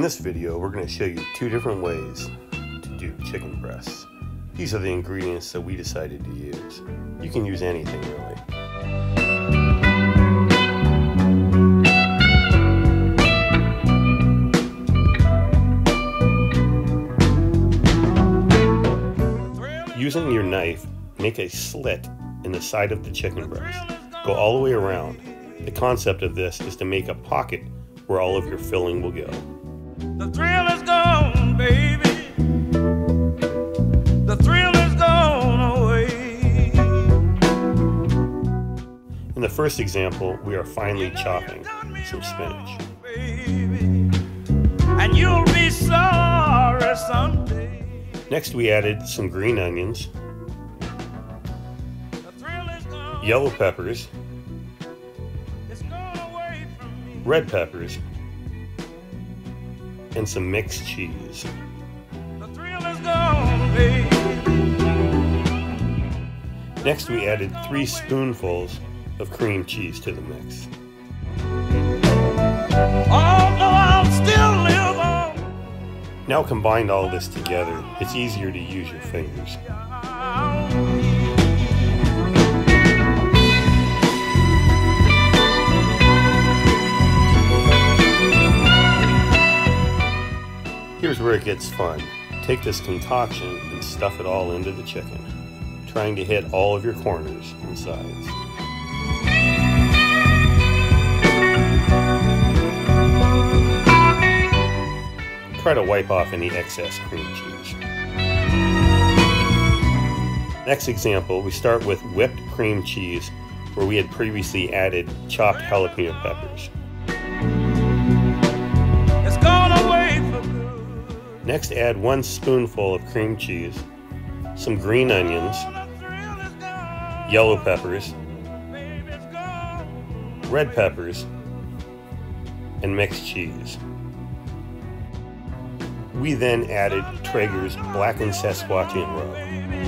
this video, we're going to show you two different ways to do chicken breasts. These are the ingredients that we decided to use. You can use anything really. Using your knife, make a slit in the side of the chicken breast. Go all the way around. The concept of this is to make a pocket where all of your filling will go. The thrill is gone, baby. The thrill is gone away. In the first example, we are finely chopping some spinach. And you'll be sorry someday. Next, we added some green onions, yellow peppers, red peppers, and some mixed cheese. The thrill is gone, baby. Next, we added 3 spoonfuls of cream cheese to the mix. Although I'll still live on. Now combine all this together. It's easier to use your fingers. Here's where it gets fun. Take this concoction and stuff it all into the chicken, trying to hit all of your corners and sides. Try to wipe off any excess cream cheese. Next example, we start with whipped cream cheese, where we had previously added chopped jalapeno peppers. It's gone away for good. Next, add 1 spoonful of cream cheese, some green onions, yellow peppers, red peppers, and mixed cheese. We then added Traeger's blackened Sasquatch rub.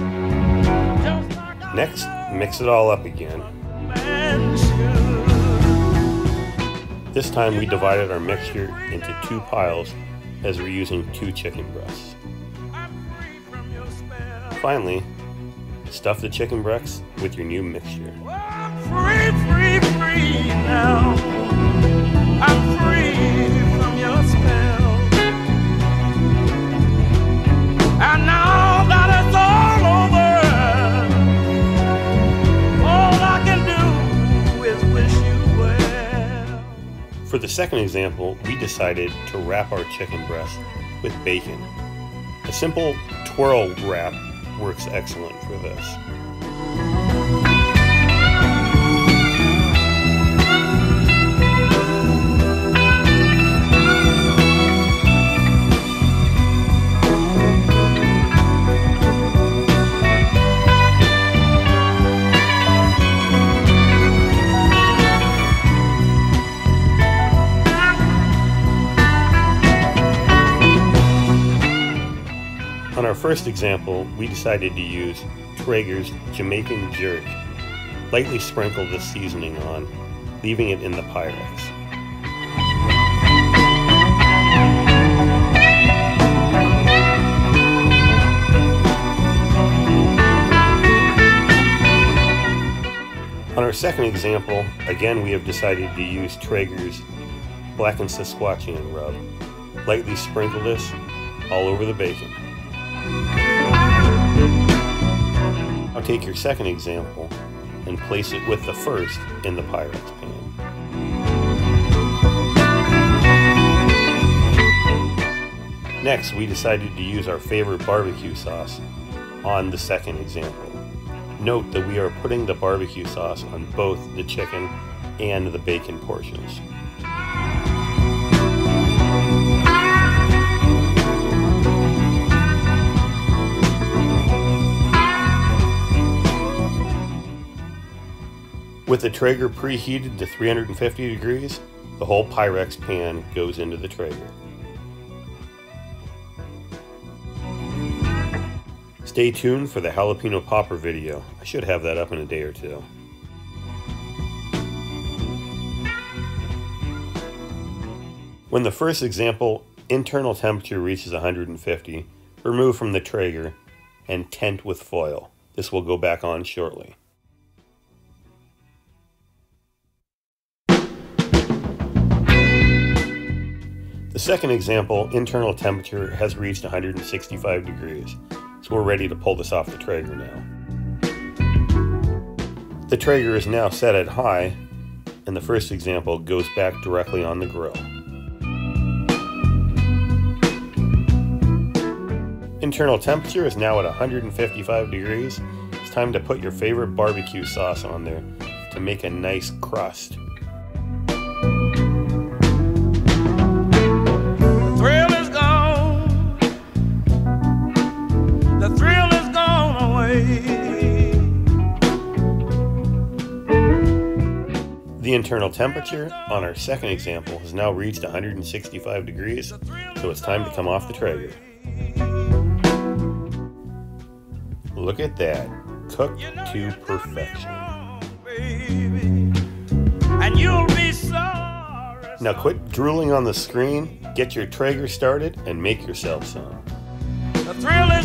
Next, mix it all up again. This time we divided our mixture into 2 piles as we're using 2 chicken breasts. Finally, stuff the chicken breasts with your new mixture. I'm free, free, free now. I'm free from your spell. And now that it's all over, all I can do is wish you well. For the second example, we decided to wrap our chicken breast with bacon. A simple twirl wrap works excellent for this. On our first example, we decided to use Traeger's Jamaican Jerk. Lightly sprinkle the seasoning on, leaving it in the Pyrex. On our second example, again we have decided to use Traeger's blackened Sasquatch rub. Lightly sprinkle this all over the bacon. Now take your second example and place it with the first in the Pyrex pan. Next, we decided to use our favorite barbecue sauce on the second example. Note that we are putting the barbecue sauce on both the chicken and the bacon portions. With the Traeger preheated to 350 degrees, the whole Pyrex pan goes into the Traeger. Stay tuned for the jalapeno popper video. I should have that up in a day or two. When the first example internal temperature reaches 150, remove from the Traeger and tent with foil. This will go back on shortly. The second example, internal temperature has reached 165 degrees, so we're ready to pull this off the Traeger now. The Traeger is now set at high, and the first example goes back directly on the grill. Internal temperature is now at 155 degrees. It's time to put your favorite barbecue sauce on there to make a nice crust. The internal temperature on our second example has now reached 165 degrees, so it's time to come off the Traeger. Look at that, cooked to perfection. Now quit drooling on the screen, get your Traeger started, and make yourself some.